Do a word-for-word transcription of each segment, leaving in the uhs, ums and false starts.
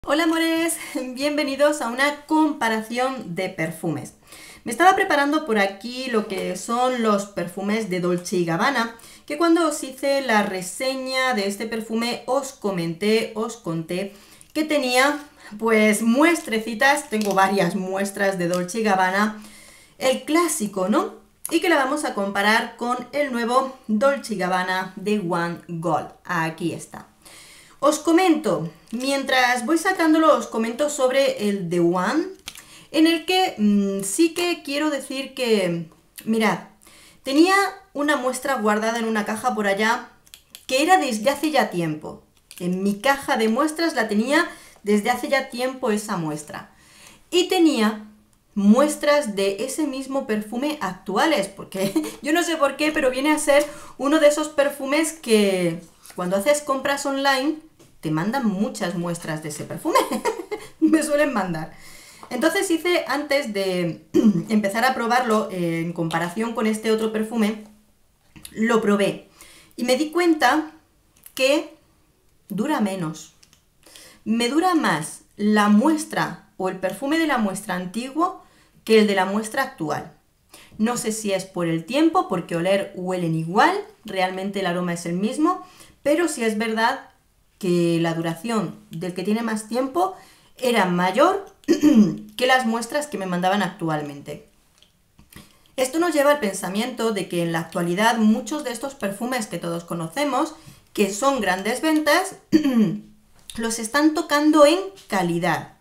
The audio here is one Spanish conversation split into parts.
Hola amores, bienvenidos a una comparación de perfumes. Me estaba preparando por aquí lo que son los perfumes de Dolce y Gabbana, que cuando os hice la reseña de este perfume os comenté, os conté que tenía pues muestrecitas, tengo varias muestras de Dolce y Gabbana, el clásico, ¿no? Y que la vamos a comparar con el nuevo Dolce y Gabbana The One Gold. Aquí está. Os comento, mientras voy sacándolo, os comento sobre el The One, en el que mmm, sí que quiero decir que, mirad, tenía una muestra guardada en una caja por allá, que era desde hace ya tiempo. En mi caja de muestras la tenía desde hace ya tiempo esa muestra. Y tenía muestras de ese mismo perfume actuales, porque yo no sé por qué, pero viene a ser uno de esos perfumes que cuando haces compras online te mandan muchas muestras de ese perfume. Me suelen mandar. Entonces hice, antes de empezar a probarlo eh, en comparación con este otro perfume, lo probé y me di cuenta que dura menos. Me dura más la muestra o el perfume de la muestra antiguo que el de la muestra actual. No sé si es por el tiempo, porque oler huelen igual, realmente el aroma es el mismo, pero sí es verdad que la duración del que tiene más tiempo era mayor que las muestras que me mandaban actualmente. Esto nos lleva al pensamiento de que en la actualidad muchos de estos perfumes que todos conocemos, que son grandes ventas, los están tocando en calidad.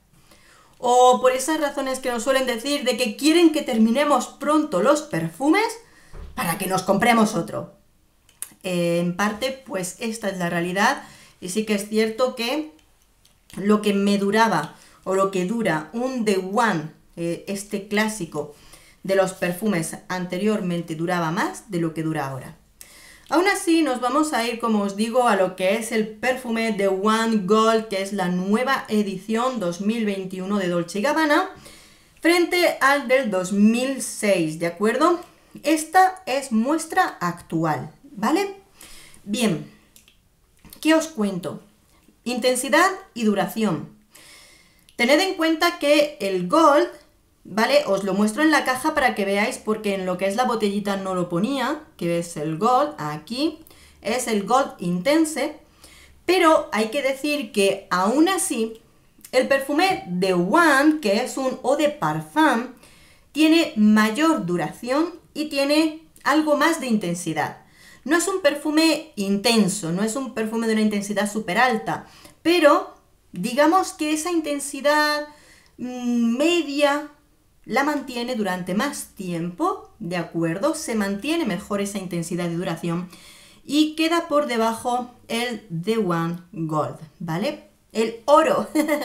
O por esas razones que nos suelen decir de que quieren que terminemos pronto los perfumes para que nos compremos otro. Eh, en parte, pues esta es la realidad. Y sí que es cierto que lo que me duraba, o lo que dura un The One, eh, este clásico de los perfumes anteriormente, duraba más de lo que dura ahora. Aún así, nos vamos a ir, como os digo, a lo que es el perfume The One Gold, que es la nueva edición dos mil veintiuno de Dolce y Gabbana, frente al del dos mil seis, ¿de acuerdo? Esta es muestra actual, ¿vale? Bien. ¿Qué os cuento? Intensidad y duración. Tened en cuenta que el Gold, ¿vale? Os lo muestro en la caja para que veáis, porque en lo que es la botellita no lo ponía, que es el Gold, aquí, es el Gold Intense, pero hay que decir que aún así, el perfume The One, que es un eau de parfum, tiene mayor duración y tiene algo más de intensidad. No es un perfume intenso, no es un perfume de una intensidad súper alta, pero digamos que esa intensidad mmm, media la mantiene durante más tiempo, ¿de acuerdo? Se mantiene mejor esa intensidad de duración y queda por debajo el The One Gold, ¿vale? El oro.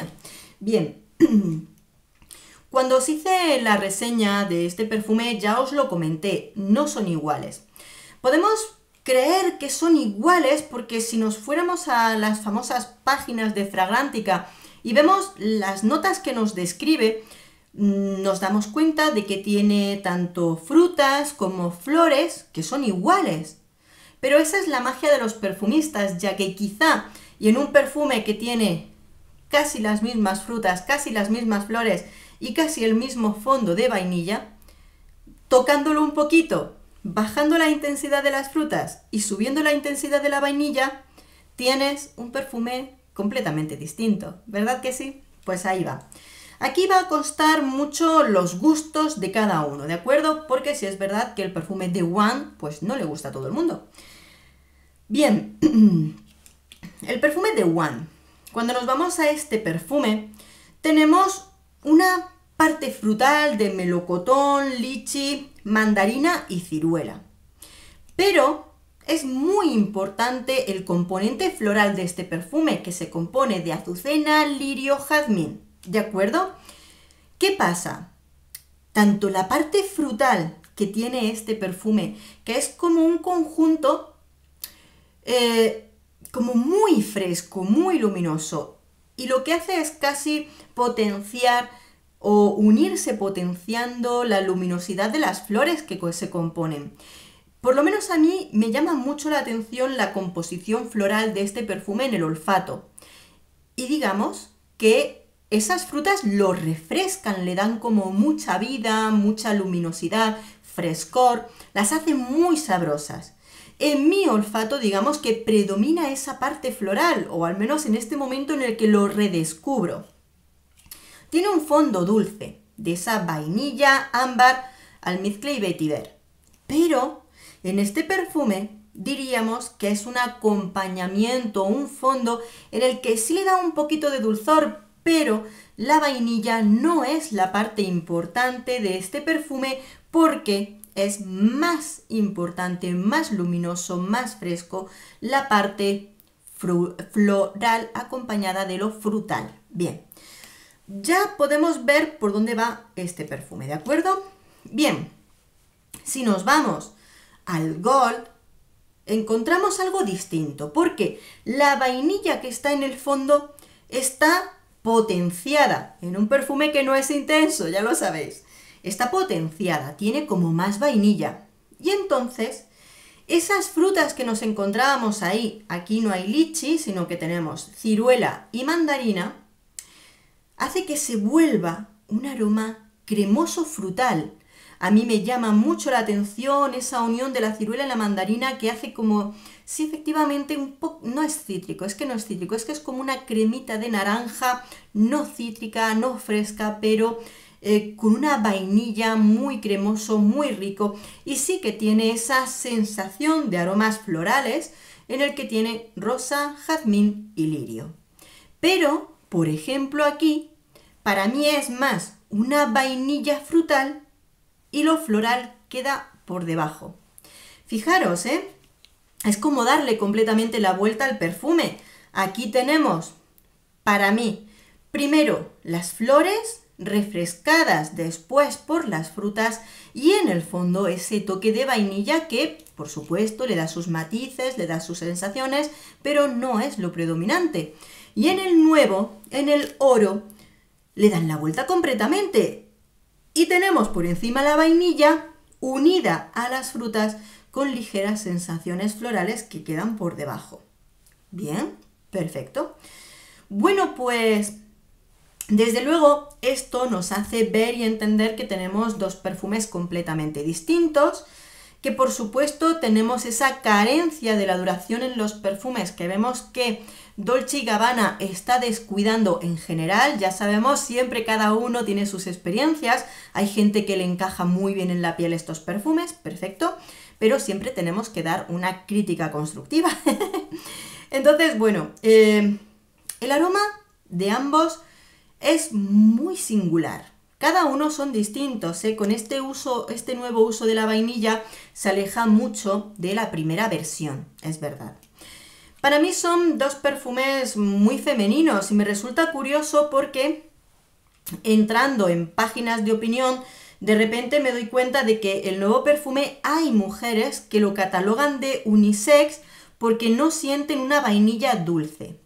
Bien. Cuando os hice la reseña de este perfume ya os lo comenté, no son iguales. Podemos creer que son iguales porque si nos fuéramos a las famosas páginas de Fragrantica y vemos las notas que nos describe, nos damos cuenta de que tiene tanto frutas como flores que son iguales. Pero esa es la magia de los perfumistas, ya que quizá y en un perfume que tiene casi las mismas frutas, casi las mismas flores y casi el mismo fondo de vainilla, tocándolo un poquito, bajando la intensidad de las frutas y subiendo la intensidad de la vainilla, tienes un perfume completamente distinto, ¿verdad que sí? Pues ahí va. Aquí va a constar mucho los gustos de cada uno, ¿de acuerdo? Porque si es verdad que el perfume The One, pues no le gusta a todo el mundo. Bien, el perfume The One. Cuando nos vamos a este perfume, tenemos una parte frutal de melocotón, lichi, mandarina y ciruela. Pero es muy importante el componente floral de este perfume, que se compone de azucena, lirio, jazmín. ¿De acuerdo? ¿Qué pasa? Tanto la parte frutal que tiene este perfume, que es como un conjunto eh, como muy fresco, muy luminoso, y lo que hace es casi potenciar o unirse potenciando la luminosidad de las flores que se componen. Por lo menos a mí me llama mucho la atención la composición floral de este perfume en el olfato. Y digamos que esas frutas lo refrescan, le dan como mucha vida, mucha luminosidad, frescor, las hace muy sabrosas. En mi olfato, digamos que predomina esa parte floral, o al menos en este momento en el que lo redescubro. Tiene un fondo dulce, de esa vainilla, ámbar, almizcle y vetiver. Pero en este perfume diríamos que es un acompañamiento, un fondo en el que sí le da un poquito de dulzor, pero la vainilla no es la parte importante de este perfume porque es más importante, más luminoso, más fresco la parte floral acompañada de lo frutal. Bien, ya podemos ver por dónde va este perfume, ¿de acuerdo? Bien, si nos vamos al Gold, encontramos algo distinto, porque la vainilla que está en el fondo está potenciada en un perfume que no es intenso, ya lo sabéis. Está potenciada, tiene como más vainilla. Y entonces, esas frutas que nos encontrábamos ahí, aquí no hay lichi, sino que tenemos ciruela y mandarina, hace que se vuelva un aroma cremoso frutal. A mí me llama mucho la atención esa unión de la ciruela y la mandarina que hace como, sí, efectivamente, un poco, no es cítrico, es que no es cítrico, es que es como una cremita de naranja, no cítrica, no fresca, pero eh, con una vainilla muy cremoso, muy rico, y sí que tiene esa sensación de aromas florales en el que tiene rosa, jazmín y lirio. Pero, por ejemplo, aquí, para mí es más una vainilla frutal y lo floral queda por debajo. Fijaros, ¿eh? Es como darle completamente la vuelta al perfume. Aquí tenemos, para mí, primero las flores refrescadas después por las frutas y en el fondo ese toque de vainilla que, por supuesto, le da sus matices, le da sus sensaciones, pero no es lo predominante. Y en el nuevo, en el oro, le dan la vuelta completamente. Y tenemos por encima la vainilla unida a las frutas con ligeras sensaciones florales que quedan por debajo. Bien, perfecto. Bueno, pues desde luego esto nos hace ver y entender que tenemos dos perfumes completamente distintos, que por supuesto tenemos esa carencia de la duración en los perfumes que vemos que Dolce y Gabbana está descuidando en general. Ya sabemos, siempre cada uno tiene sus experiencias, hay gente que le encaja muy bien en la piel estos perfumes, perfecto, pero siempre tenemos que dar una crítica constructiva. Entonces, bueno, eh, el aroma de ambos es muy singular. Cada uno son distintos, ¿eh? Con este uso, este nuevo uso de la vainilla se aleja mucho de la primera versión, es verdad. Para mí son dos perfumes muy femeninos y me resulta curioso porque entrando en páginas de opinión, de repente me doy cuenta de que el nuevo perfume hay mujeres que lo catalogan de unisex porque no sienten una vainilla dulce.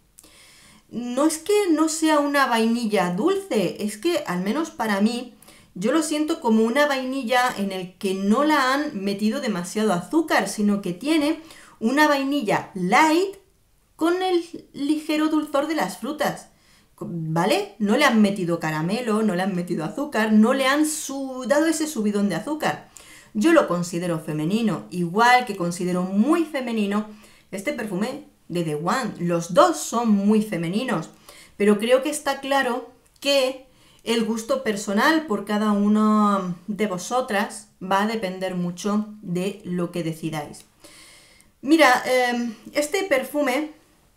No es que no sea una vainilla dulce, es que al menos para mí yo lo siento como una vainilla en el que no la han metido demasiado azúcar, sino que tiene una vainilla light con el ligero dulzor de las frutas, ¿vale? No le han metido caramelo, no le han metido azúcar, no le han dado ese subidón de azúcar. Yo lo considero femenino, igual que considero muy femenino este perfume de The One. Los dos son muy femeninos, pero creo que está claro que el gusto personal por cada uno de vosotras va a depender mucho de lo que decidáis. Mira, eh, este perfume,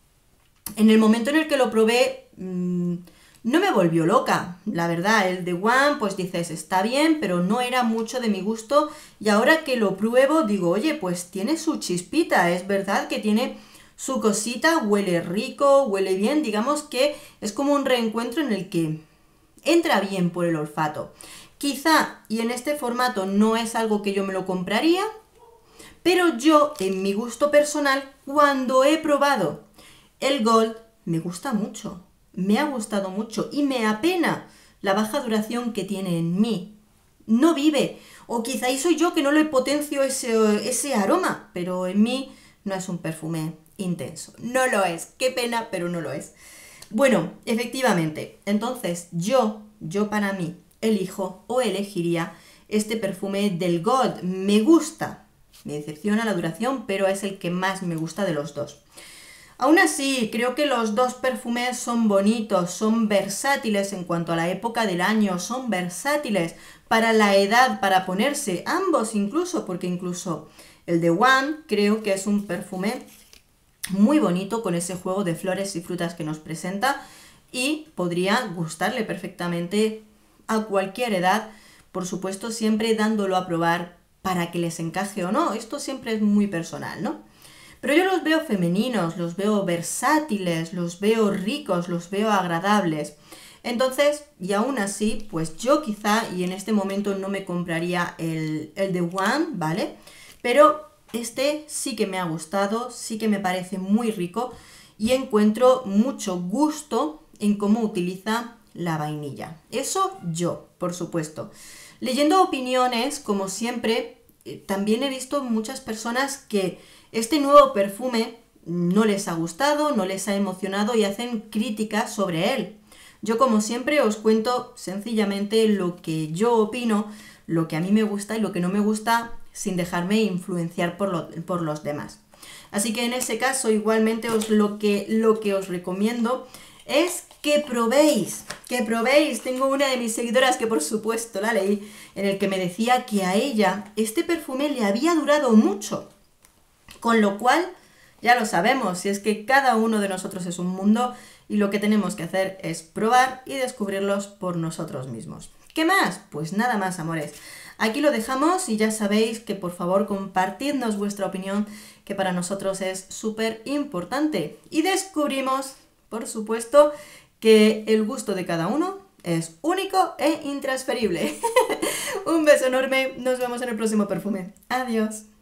en el momento en el que lo probé, mmm, no me volvió loca, la verdad. El The One, pues dices, está bien, pero no era mucho de mi gusto, y ahora que lo pruebo digo, oye, pues tiene su chispita, es verdad que tiene su cosita, huele rico, huele bien, digamos que es como un reencuentro en el que entra bien por el olfato. Quizá, y en este formato no es algo que yo me lo compraría, pero yo, en mi gusto personal, cuando he probado el Gold, me gusta mucho, me ha gustado mucho y me apena la baja duración que tiene en mí. No vive, o quizá soy yo que no le potencio ese, ese aroma, pero en mí no es un perfume intenso. No lo es, qué pena, pero no lo es. Bueno, efectivamente, entonces yo, yo para mí, elijo o elegiría este perfume del Gold. Me gusta, me decepciona la duración, pero es el que más me gusta de los dos. Aún así, creo que los dos perfumes son bonitos, son versátiles en cuanto a la época del año, son versátiles para la edad, para ponerse, ambos incluso, porque incluso el de One creo que es un perfume muy bonito con ese juego de flores y frutas que nos presenta y podría gustarle perfectamente a cualquier edad, por supuesto siempre dándolo a probar para que les encaje o no, esto siempre es muy personal, ¿no? Pero yo los veo femeninos, los veo versátiles, los veo ricos, los veo agradables. Entonces, y aún así, pues yo quizá, y en este momento no me compraría el, el de One, ¿vale? Pero este sí que me ha gustado, sí que me parece muy rico y encuentro mucho gusto en cómo utiliza la vainilla. Eso yo, por supuesto. Leyendo opiniones, como siempre, eh, también he visto muchas personas que este nuevo perfume no les ha gustado, no les ha emocionado y hacen críticas sobre él. Yo, como siempre, os cuento sencillamente lo que yo opino, lo que a mí me gusta y lo que no me gusta, sin dejarme influenciar por, lo, por los demás. Así que en ese caso, igualmente, os, lo, que, lo que os recomiendo es que probéis, que probéis. Tengo una de mis seguidoras que por supuesto la leí, en el que me decía que a ella este perfume le había durado mucho. Con lo cual, ya lo sabemos, si es que cada uno de nosotros es un mundo y lo que tenemos que hacer es probar y descubrirlos por nosotros mismos. ¿Qué más? Pues nada más, amores. Aquí lo dejamos y ya sabéis que por favor compartidnos vuestra opinión, que para nosotros es súper importante. Y descubrimos, por supuesto, que el gusto de cada uno es único e intransferible. Un beso enorme, nos vemos en el próximo perfume. Adiós.